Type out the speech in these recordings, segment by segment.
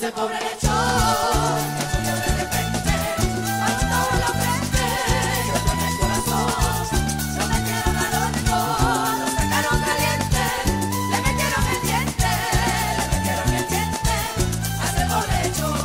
se cobra el lechón. Que de repente, cuando estaba en la frente, yo en el corazón. Lo metieron al horno, lo sacaron caliente, le metieron el diente, hace el lechón.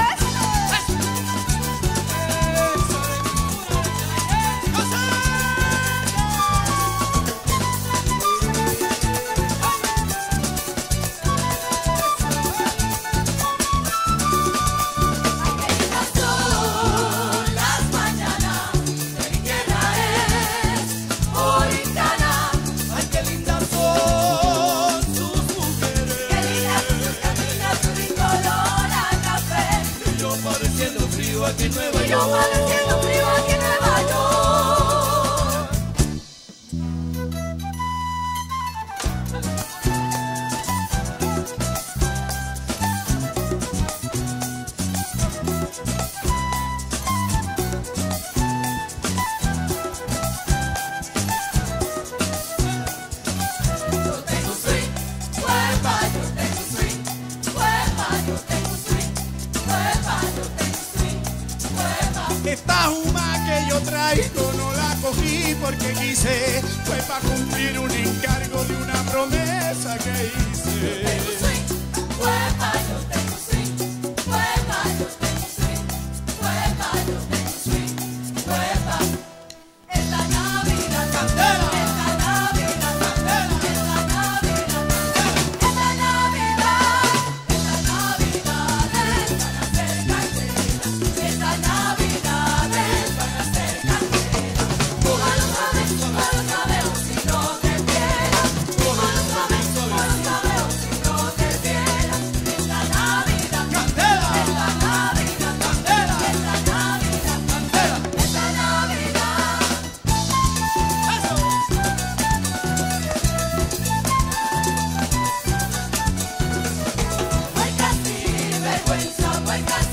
Aquí en Nueva Y yo York. padeciendo frío aquí en Nueva York. Yo tengo swing, huepa, yo tengo swing, huepa, yo tengo swing, huepa, yo tengo swing, huepa. Esta juma que yo traigo no la cogí porque quise, fue para cumplir un encargo de una promesa que hice. Tengo swing, huepa, yo tengo swing, huepa, yo tengo swing, huepa, yo tengo swing, huepa. Esta Navidad, Candela. esta Navidad, candela, esta Navidad, esta Navidad, esta Navidad van a ser candela, esta Navidad van a ser candela. Cójalo suave, o si no te fiera. Cójalo suave, o si no te fiera. Esta Navidad, Candela. esta Navidad, Candela. esta Navidad, Candela. esta Navidad. Huelgas y vergüenza, huelgas